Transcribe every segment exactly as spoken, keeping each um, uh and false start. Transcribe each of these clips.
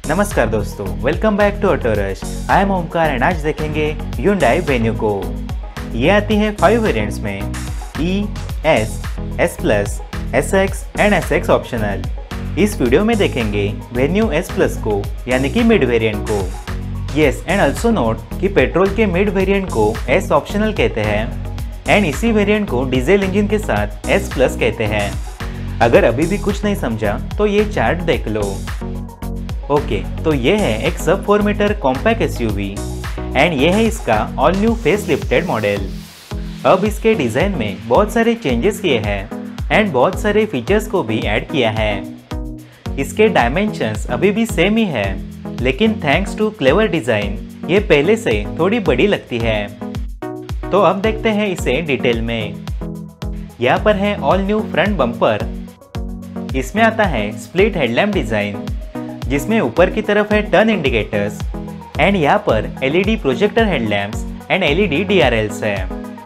नमस्कार दोस्तों, welcome back to Auto Rush. I am Omkar and आज देखेंगे Hyundai Venue को। ये आती है फाइव वेरिएंट्स में E, S, S plus, S X and S X optional. इस वीडियो में देखेंगे Venue S प्लस को यानी कि मिड वेरिएंट को। यस एंड ऑल्सो नोट कि पेट्रोल के मिड वेरिएंट को S ऑप्शनल कहते हैं एंड इसी वेरिएंट को डीजल इंजन के साथ S प्लस कहते हैं। अगर अभी भी कुछ नहीं समझा तो ये चार्ट देख लो। ओके okay, तो ये है एक sub four meter compact SUV and ये है इसका all new face lifted model. अब इसके डिज़ाइन में बहुत सारे चेंजेस किए हैं एंड बहुत सारे फीचर्स को भी ऐड किया है। इसके डायमेंशंस अभी भी सेम ही है, लेकिन थैंक्स टू क्लेवर डिज़ाइन ये पहले से थोड़ी बड़ी लगती है। तो अब देखते हैं इसे डिटेल में। यहाँ पर है ऑल न्यू फ्रंट बम्पर। इसमें आता है स्प्लिट हेडलैम्प डिज़ाइन जिसमें ऊपर की तरफ है टर्न इंडिकेटर्स एंड यहाँ पर LED projector headlamps and LED DRLs है।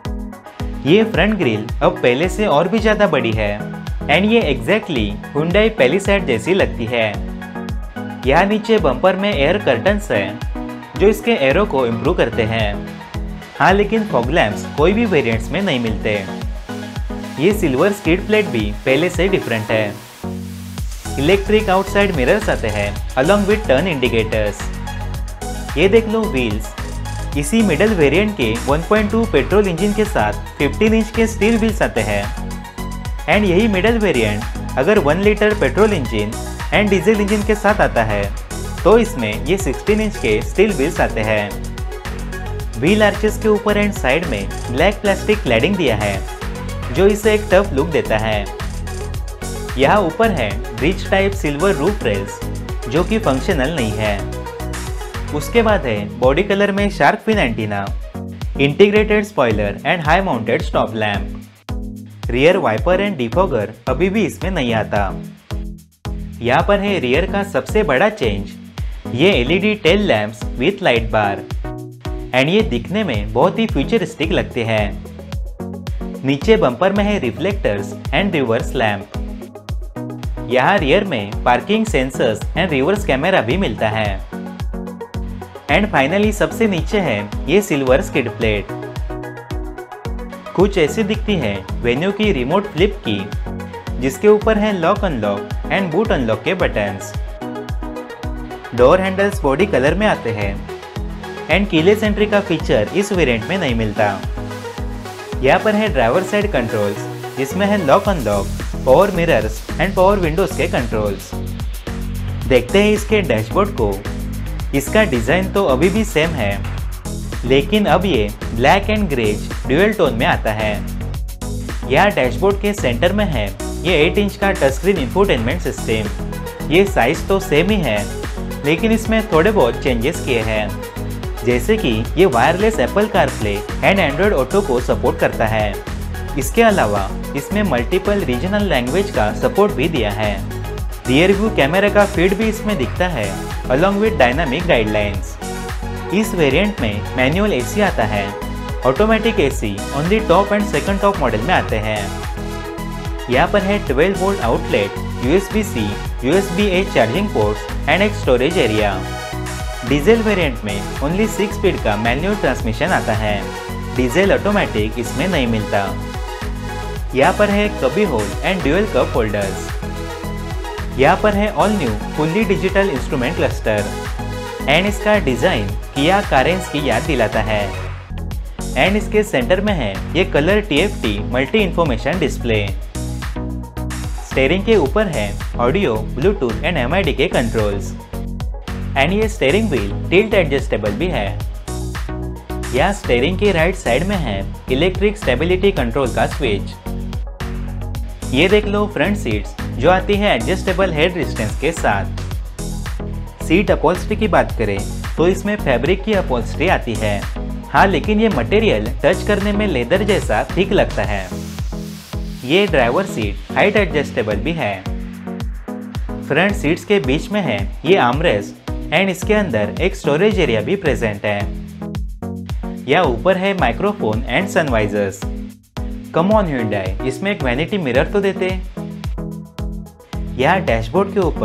ये फ्रंट ग्रिल अब पहले से और भी ज़्यादा बड़ी है एंड ये एग्जैक्टली Hyundai Palisade जैसी लगती है। यहाँ नीचे बम्पर में एयर कर्टन्स है जो इसके एरो को इम्प्रूव करते हैं। हाँ, लेकिन फॉग लैम्प्स कोई भी वेरिएंट्स में नहीं मिलते। ये सिल्वर स्किड प्लेट भी पहले से डिफरेंट है। इलेक्ट्रिक आउटसाइड मिरर्स आते हैं अलॉन्ग विद टर्न इंडिकेटर्स। ये देख लो व्हील्स। इसी मिडल वेरिएंट के one point two petrol engine के साथ फिफ्टीन इंच के स्टील व्हील्स आते हैं एंड यही मिडल वेरिएंट अगर one litre petrol engine and diesel engine के साथ आता है तो इसमें ये सिक्सटीन इंच के स्टील व्हील्स आते हैं। व्हील आर्चेस के ऊपर एंड साइड में ब्लैक प्लास्टिक क्लैडिंग दिया है जो इसे एक टफ लुक देता है। यहाँ ऊपर है bridge type silver roof rails जो कि फंक्शनल नहीं है। उसके बाद है बॉडी कलर में shark fin antenna, integrated spoiler and high mounted stop lamp. Rear wiper and defogger अभी भी इसमें नहीं आता। यहाँ पर है रियर का सबसे बड़ा चेंज, ये LED tail lamps with light bar and ये दिखने में बहुत ही फ्यूचरिस्टिक लगते हैं। नीचे बम्पर में है रिफ्लेक्टर्स एंड रिवर्स लैम्प। यहाँ रियर में parking sensors and reverse camera भी मिलता है। एंड फाइनली सबसे नीचे है ये सिल्वर स्किड प्लेट। कुछ ऐसी दिखती है वेन्यू की रिमोट फ्लिप की जिसके ऊपर है lock unlock and boot unlock के buttons. Door handles body colour में आते हैं एंड कीलेस एंट्री का फीचर इस वेरिएंट में नहीं मिलता। यहाँ पर है ड्राइवर साइड कंट्रोल्स जिसमें है lock unlock, power mirrors and power windows के कंट्रोल्स। देखते हैं इसके डैशबोर्ड को। इसका डिज़ाइन तो अभी भी सेम है, लेकिन अब ये black and greige dual tone में आता है। यहाँ डैशबोर्ड के सेंटर में है ये एट इंच का टच स्क्रीन इंफोटेनमेंट सिस्टम। ये साइज तो सेम ही है, लेकिन इसमें थोड़े बहुत चेंजेस किए हैं, जैसे कि ये wireless Apple CarPlay and Android Auto को सपोर्ट करता है। इसके अलावा इसमें मल्टीपल रीजनल लैंग्वेज का सपोर्ट भी दिया है। रियर व्यू कैमरा का फीड भी इसमें दिखता है अलॉन्ग विद डायनामिक गाइडलाइंस। इस वेरिएंट में मैनुअल एसी आता है। Automatic AC only top and second top model में आते हैं। यहाँ पर है twelve volt outlet, USB C, USB A charging ports and एक स्टोरेज एरिया। डीजल वेरिएंट में ओनली सिक्स स्पीड का मैनुअल ट्रांसमिशन आता है। डीजल ऑटोमेटिक इसमें नहीं मिलता। यहाँ पर है cubby hole and dual cup holders. यहाँ पर है all new fully digital instrument cluster and इसका डिज़ाइन किया कारेंस की याद दिलाता है। एंड इसके सेंटर में है ये colour TFT multi information display. Steering के ऊपर है ऑडियो, ब्लूटूथ एंड एमआईडी के कंट्रोल्स एंड ये स्टीयरिंग व्हील टिल्ट एडजस्टेबल भी है। यहाँ स्टीयरिंग के राइट साइड में है इलेक्ट्रिक स्टेबिलिटी कंट्रोल का स्विच। ये देख लो फ्रंट सीट्स जो आती है एडजस्टेबल हेड रेजिस्टेंस के साथ। सीट अपॉल्स्ट्री की बात करें तो इसमें फैब्रिक की अपॉल्स्ट्री आती है। हाँ, लेकिन ये मटेरियल टच करने में लेदर जैसा ठीक लगता है। ये ड्राइवर सीट हाइट एडजस्टेबल भी है। फ्रंट सीट्स के बीच में है ये आर्मरेस्ट एंड इसके अंदर एक स्टोरेज एरिया भी प्रेजेंट है। यहाँ ऊपर है microphone and sunvisors. Come on Hyundai, इसमें एक वैनिटी मिरर तो देते। यहाँ डैशबोर्ड के ऊपर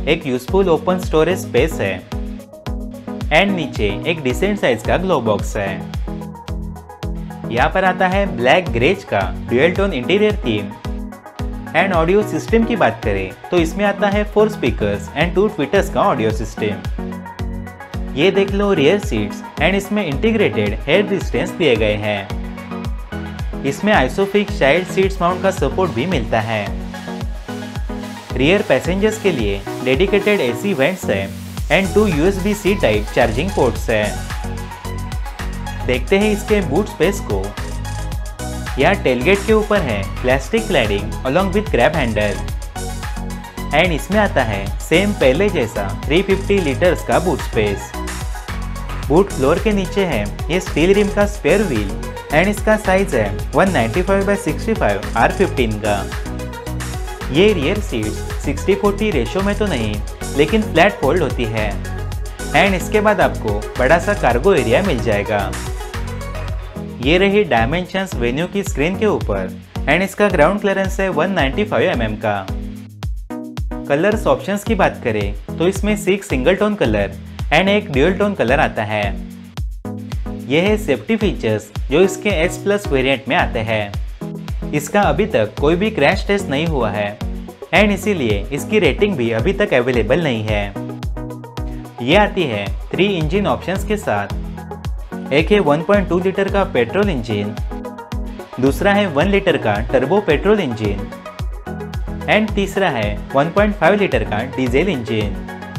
एक यूजफुल ओपन स्टोरेज स्पेस है एंड नीचे एक डिसेंट साइज का ग्लो बॉक्स है। यहाँ पर आता है ब्लैक ग्रेज का dual tone interior theme. And audio system की बात करें तो इसमें आता है four speakers and two tweeters का ऑडियो सिस्टम। ये देख लो रियर सीट्स एंड इसमें इंटीग्रेटेड हेयर डिस्टेंस दिए गए हैं। इसमें आइसोफिक्स चाइल्ड सीट्स माउंट का सपोर्ट भी मिलता है। रियर पैसेंजर्स के लिए डेडिकेटेड एसी वेंट्स है and two USB C type charging ports है। देखते हैं इसके बूट स्पेस को। यहाँ टेलगेट के ऊपर है plastic cladding along with grab handle and इसमें आता है सेम पहले जैसा थ्री फिफ्टी लीटर्स का बूट स्पेस। बूट फ्लोर के नीचे है ये स्टील रिम का स्पेयर व्हील एंड इसका साइज है one ninety five by sixty five R fifteen का। ये rear seats sixty forty ratio में तो नहीं लेकिन फ्लैट फोल्ड होती है एंड इसके बाद आपको बड़ा सा कार्गो एरिया मिल जाएगा। ये रही डायमेंशंस वेन्यू की स्क्रीन के ऊपर एंड इसका ग्राउंड क्लियरेंस है one ninety five M M का। कलर्स ऑप्शंस की बात करें तो इसमें six single tone colour and एक ड्यूअल टोन कलर आता है। यह है सेफ्टी फीचर्स जो इसके एस प्लस वेरिएंट में आते हैं। इसका अभी तक कोई भी क्रैश टेस्ट नहीं हुआ है एंड इसीलिए इसकी रेटिंग भी अभी तक अवेलेबल नहीं है। ये आती है थ्री इंजन ऑप्शंस के साथ। एक है वन पॉइंट टू लीटर का पेट्रोल इंजन, दूसरा है वन लीटर का टर्बो पेट्रोल इंजन एंड तीसरा है वन पॉइंट फाइव लीटर का डीजल इंजन।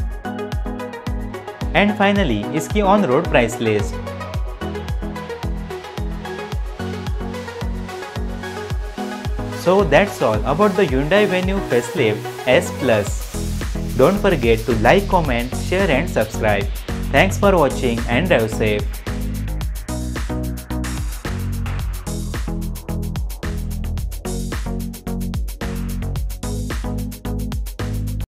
एंड फाइनली इसकी on road price list. So that's all about the Hyundai Venue Facelift S Plus. Don't forget to like, comment, share and subscribe. Thanks for watching and drive safe.